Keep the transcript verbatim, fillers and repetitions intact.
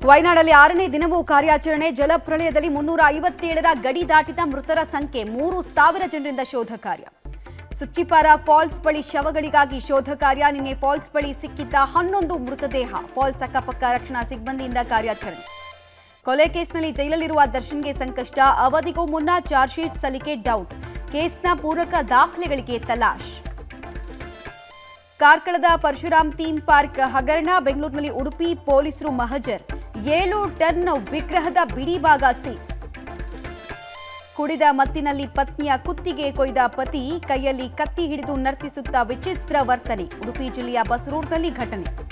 ವಯನಾಡಲ್ಲಿ ಆರನೇ ದಿನವೂ ಕಾರ್ಯಾಚರಣೆ. ಜಲಪ್ರಳಯದಲ್ಲಿ ಮುನ್ನೂರ ಐವತ್ತೇಳರ ಗಡಿ ದಾಟಿದ ಮೃತರ ಸಂಖ್ಯೆ ಮೂರು ಸಾವಿರ ಜನರಿಂದ ಶೋಧ ಕಾರ್ಯ. ಸುಚ್ಚಿಪಾರ ಫಾಲ್ಸ್ ಬಳಿ ಶವಗಳಿಗಾಗಿ ಶೋಧ ಕಾರ್ಯ. ನಿನ್ನೆ ಫಾಲ್ಸ್ ಬಳಿ ಸಿಕ್ಕಿದ್ದ ಹನ್ನೊಂದು ಮೃತದೇಹ. ಫಾಲ್ಸ್ ಅಕ್ಕಪಕ್ಕ ರಕ್ಷಣಾ ಸಿಬ್ಬಂದಿಯಿಂದ ಕಾರ್ಯಾಚರಣೆ. ಕೊಲೆ ಕೇಸ್ನಲ್ಲಿ ಜೈಲಲ್ಲಿರುವ ದರ್ಶನ್ಗೆ ಸಂಕಷ್ಟ. ಅವಧಿಗೂ ಮುನ್ನ ಚಾರ್ಜ್ ಶೀಟ್ ಸಲ್ಲಿಕೆ ಡೌಟ್. ಕೇಸ್ನ ಪೂರಕ ದಾಖಲೆಗಳಿಗೆ ತಲಾಶ್. ಕಾರ್ಕಳದ ಪರಶುರಾಮ್ ಥೀಮ್ ಪಾರ್ಕ್ ಹಗರಣ. ಬೆಂಗಳೂರಿನಲ್ಲಿ ಉಡುಪಿ ಪೊಲೀಸರು ಮಹಜರ್. ಏಳು ಟನ್ ವಿಗ್ರಹದ ಬಿಡಿಭಾಗ ಸೀಸ್. ಕುಡಿದ ಮತ್ತಿನಲ್ಲಿ ಪತ್ನಿಯ ಕುತ್ತಿಗೆ ಕೊಯ್ದ ಪತಿ. ಕೈಯಲ್ಲಿ ಕತ್ತಿ ಹಿಡಿದು ನರ್ತಿಸುತ್ತಾ ವಿಚಿತ್ರ ವರ್ತನೆ. ಉಡುಪಿ ಜಿಲ್ಲೆಯ ಬಸರೂರಿನಲ್ಲಿ ಘಟನೆ.